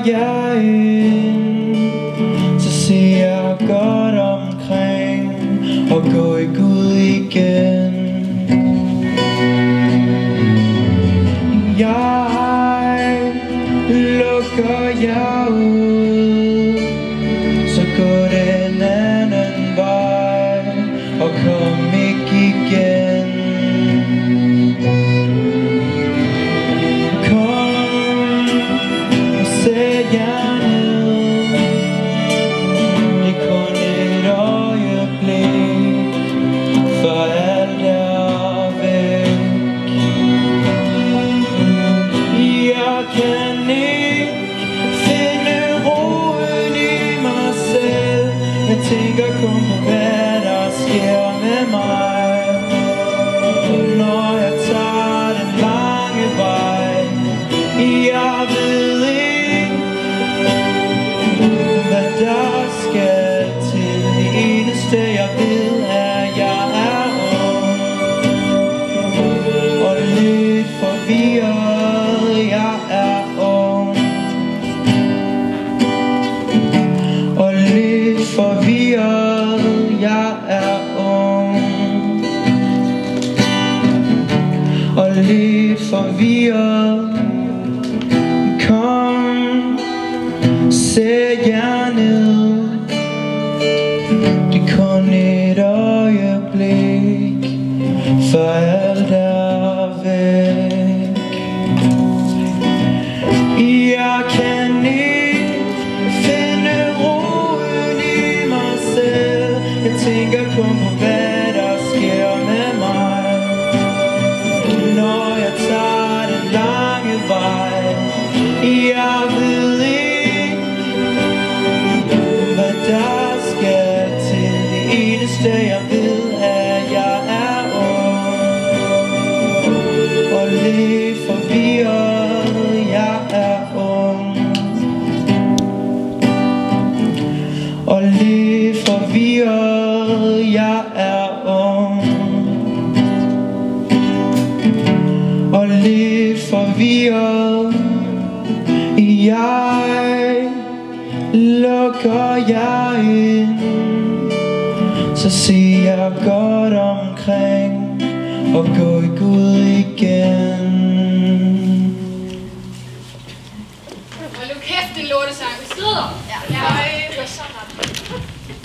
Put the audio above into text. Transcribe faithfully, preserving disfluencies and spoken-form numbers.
jeg ind, så ser jeg godt omkring og gå i Gud igen. Jeg lukker jer ud, så gå den anden vej og kom ikke igen. Kom og sæt jer ned, det er kun et øjeblik, for alt er væk. Jeg kan ikke finde roen i mig selv, jeg tænker kun på hvad der sker med mig, når jeg tager den lange vej. Jeg ved ikke hvad der skal til, det eneste jeg ved er at jeg er ung og lidt forvirret. Jeg er ung og lidt forvirret. Jeg er ung og lidt forvirret. Kom, sæt jer ned, det er kun et øjeblik, for alt er væk. Jeg kan ikke finde roen i mig selv, jeg tænker kun på hvad der sker med mig, når jeg tager den lange vej. Jeg ved ikke hvad der skal til, det eneste jeg ved er at jeg er ung og lidt forvirret. Jeg er ung og lidt forvirret. Jeg er ung og lidt forvirret. Jeg lukker jer ind, så ser jeg godt omkring og gå i Gud igen. Hold nu kæft, det er lortesang. Vi skrider. Ja, jeg er så ret.